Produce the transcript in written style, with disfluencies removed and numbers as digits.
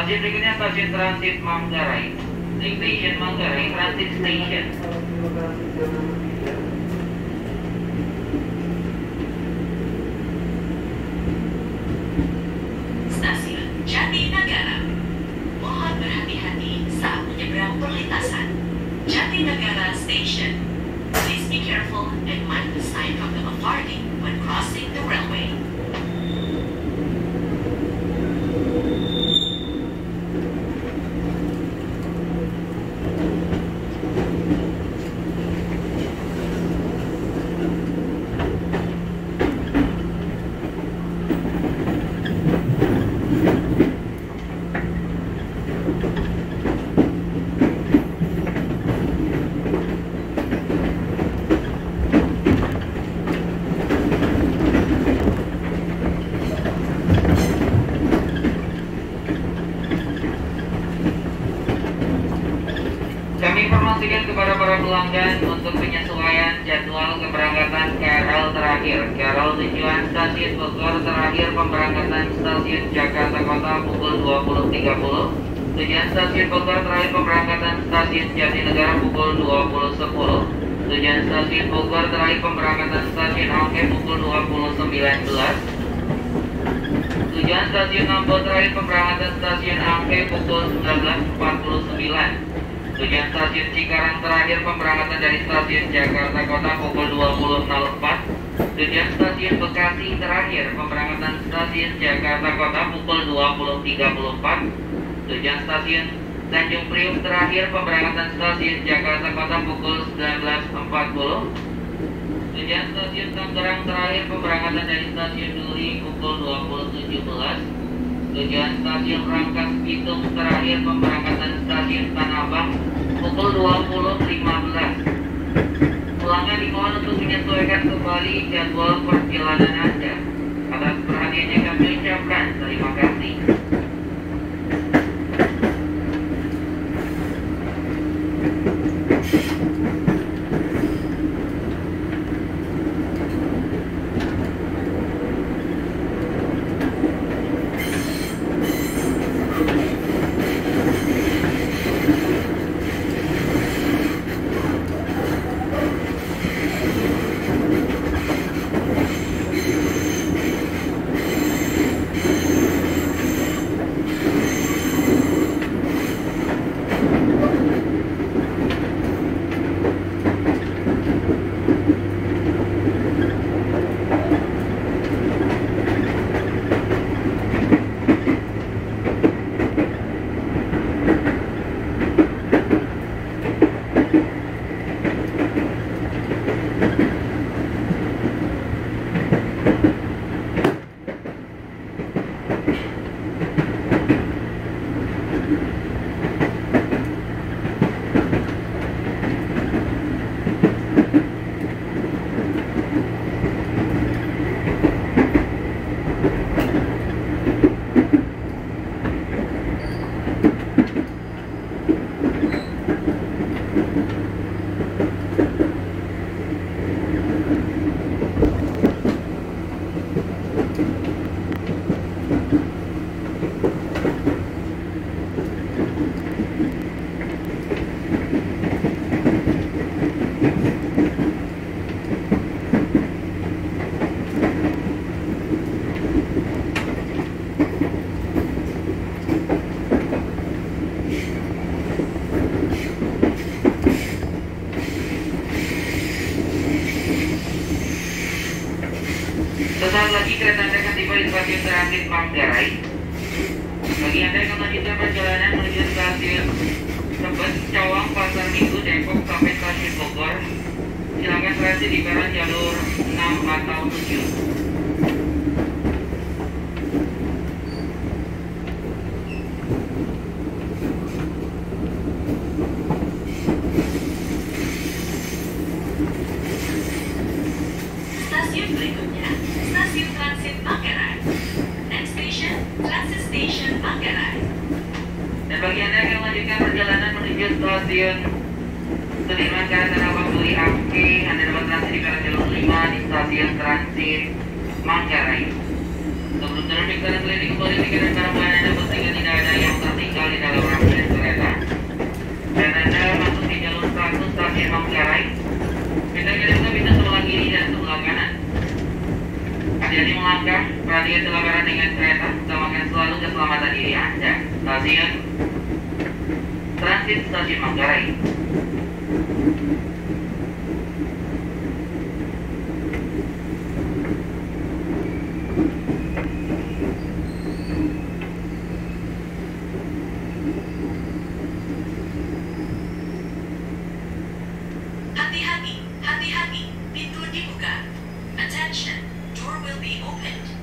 Stasiun berikutnya stasiun transit Manggarai. Station Manggarai Transit Station. Stasiun Jatinegara. Mohon berhati-hati saat menyeberang perlintasan. Jatinegara Station. Please be careful and mind the sign from the authority when crossing the railway. Kami informasikan kepada para pelanggan untuk penyesuaian jadwal keberangkatan KRL terakhir. KRL tujuan Stasiun Bogor terakhir pemberangkatan Stasiun Jakarta Kota pukul 20.30. Tujuan Stasiun Bogor terakhir pemberangkatan Stasiun Jatinegara pukul 20.10. Tujuan Stasiun Bogor terakhir pemberangkatan Stasiun Angke pukul 20.19. Tujuan Stasiun Ambon terakhir pemberangkatan Stasiun Angke pukul 19.49. Tujuan Stasiun Cikarang terakhir pemberangkatan dari Stasiun Jakarta Kota pukul 20.04. Tujuan Stasiun Bekasi terakhir pemberangkatan Stasiun Jakarta Kota pukul 20.34. Tujuan Stasiun Tanjung Priok terakhir pemberangkatan Stasiun Jakarta Kota pukul 19.40. Tujuan Stasiun Tangerang terakhir pemberangkatan dari Stasiun Duri pukul 20.17. Tujuan Stasiun Rangkas Bitung terakhir pemberangkatan Stasiun Tanah Abang pukul 20.15. Pelanggan dimohon untuk menyesuaikan kembali jadwal perjalanan Anda. Atas perhatiannya kami ucapkan terima kasih. Sesaat lagi kereta Anda akan tiba di stasiun transit Manggarai. Bagi Anda yang melanjutkan perjalanan menuju stasiun Tebet, Cawang, Pasar Minggu, Depok sampai stasiun Bogor, silakan transit di peron jalur 6 atau 7. Stasiun berikutnya, Stasiun Transit Manggarai. Next station, Transit Station Manggarai. Dan bagi Anda yang melanjutkan perjalanan menuju stasiun Sudirman Tanah Abang Duri Angke, Anda dapat transit di peron jalur 5 di stasiun transit Manggarai. Sebelum terbit dan keliling kembali pikiran para pengguna pastikan tidak ada yang tertinggal di dalam rangkaian kereta. Dan Anda masuk di jalur 1 stasiun Manggarai. Kita kirim ke pintu sebelah kiri dan sebelah kanan. Hati-hati melangkah, perhatikan kelabaran dengan kereta, utamakan selalu keselamatan diri Anda. Stasiun Transit Stasiun Manggarai. Hati-hati, hati-hati, pintu dibuka. Attention, door will be opened.